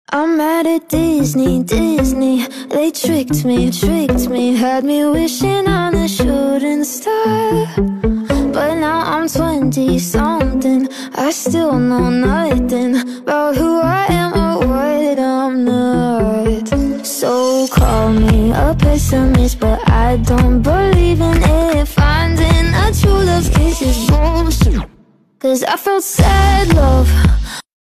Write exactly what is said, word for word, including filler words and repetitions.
I'm mad at Disney, Disney. They tricked me, tricked me. Had me wishing on a shooting star. But now I'm twenty-something. I still know nothing about who I am or what I'm not. So call me a pessimist, but I don't believe in it. Finding a true love kiss is bullshit. Cause I felt sad love